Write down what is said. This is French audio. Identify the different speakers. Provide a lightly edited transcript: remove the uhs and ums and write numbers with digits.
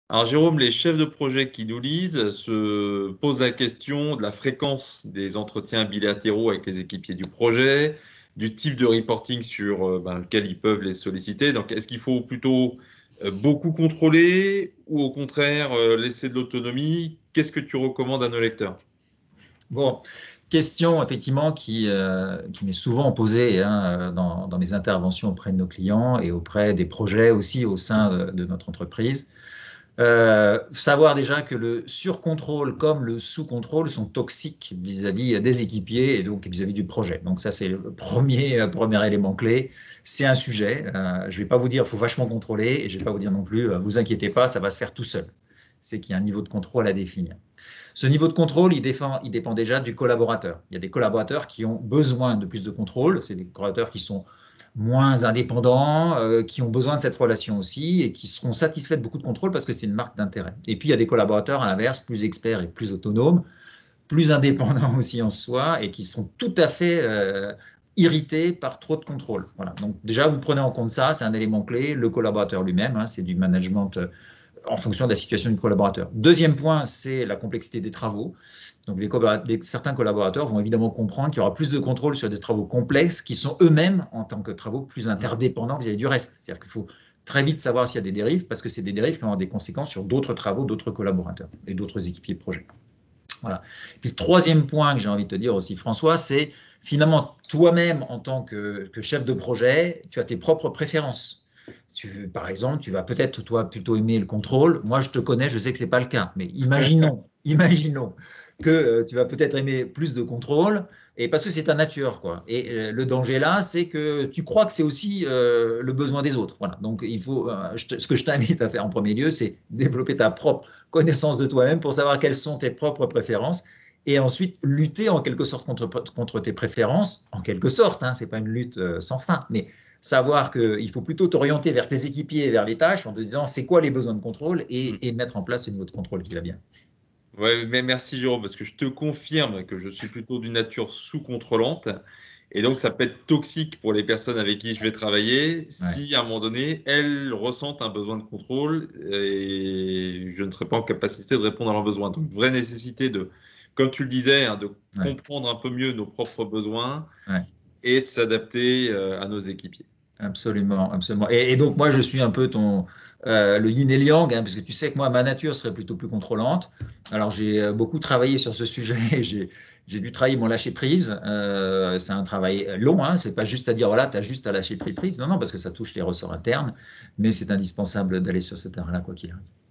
Speaker 1: Alors Jérôme, les chefs de projet qui nous lisent se posent la question de la fréquence des entretiens bilatéraux avec les équipiers du projet, du type de reporting sur lequel ils peuvent les solliciter. Donc est-ce qu'il faut plutôt beaucoup contrôler ou au contraire laisser de l'autonomie? Qu'est-ce que tu recommandes à nos lecteurs?
Speaker 2: Bon, question effectivement qui m'est souvent posée dans mes interventions auprès de nos clients et auprès des projets aussi au sein de notre entreprise. Savoir déjà que le surcontrôle comme le sous-contrôle sont toxiques vis-à-vis des équipiers et donc vis-à-vis du projet. Donc ça, c'est le premier élément clé. C'est un sujet. Je ne vais pas vous dire qu'il faut vachement contrôler et je ne vais pas vous dire non plus, vous inquiétez pas, ça va se faire tout seul. C'est qu'il y a un niveau de contrôle à définir. Ce niveau de contrôle, il dépend déjà du collaborateur. Il y a des collaborateurs qui ont besoin de plus de contrôle. C'est des collaborateurs qui sont moins indépendants, qui ont besoin de cette relation aussi et qui seront satisfaits de beaucoup de contrôle parce que c'est une marque d'intérêt. Et puis, il y a des collaborateurs, à l'inverse, plus experts et plus autonomes, plus indépendants aussi en soi et qui sont tout à fait irrités par trop de contrôle. Voilà. Donc, déjà, vous prenez en compte ça, c'est un élément clé. Le collaborateur lui-même, c'est du management en fonction de la situation du collaborateur. Deuxième point, c'est la complexité des travaux. Donc, certains collaborateurs vont évidemment comprendre qu'il y aura plus de contrôle sur des travaux complexes qui sont eux-mêmes, en tant que travaux, plus interdépendants vis-à-vis du reste. C'est-à-dire qu'il faut très vite savoir s'il y a des dérives, parce que c'est des dérives qui vont avoir des conséquences sur d'autres travaux, d'autres collaborateurs et d'autres équipiers de projet. Voilà. Puis le troisième point que j'ai envie de te dire aussi, François, c'est finalement toi-même, en tant que chef de projet, tu as tes propres préférences. Par exemple, tu vas peut-être, toi, plutôt aimer le contrôle. Moi, je te connais, je sais que ce n'est pas le cas. Mais imaginons que tu vas peut-être aimer plus de contrôle, et parce que c'est ta nature, quoi. Et le danger là, c'est que tu crois que c'est aussi le besoin des autres. Voilà. Donc, il faut, ce que je t'invite à faire en premier lieu, c'est développer ta propre connaissance de toi-même pour savoir quelles sont tes propres préférences et ensuite lutter en quelque sorte contre tes préférences, en quelque sorte, ce n'est pas une lutte sans fin, mais savoir qu'il faut plutôt t'orienter vers tes équipiers et vers les tâches en te disant c'est quoi les besoins de contrôle et mettre en place ce niveau de contrôle qui va bien.
Speaker 1: Ouais, mais merci Jérôme, parce que je te confirme que je suis plutôt d'une nature sous-contrôlante. Et donc, ça peut être toxique pour les personnes avec qui je vais travailler
Speaker 2: Ouais.
Speaker 1: si, à un moment donné, elles ressentent un besoin de contrôle et je ne serai pas en capacité de répondre à leurs besoins. Donc, vraie nécessité de, comme tu le disais, de
Speaker 2: Ouais.
Speaker 1: comprendre un peu mieux nos propres besoins
Speaker 2: Ouais.
Speaker 1: et de s'adapter à nos équipiers.
Speaker 2: Absolument, absolument. Et donc, moi, je suis un peu le yin et le yang, parce que tu sais que moi, ma nature serait plutôt plus contrôlante. Alors, j'ai beaucoup travaillé sur ce sujet. J'ai dû travailler mon lâcher prise. C'est un travail long. C'est pas juste à dire, voilà, tu as juste à lâcher prise. Non, non, parce que ça touche les ressorts internes. Mais c'est indispensable d'aller sur ce terrain-là, quoi qu'il arrive.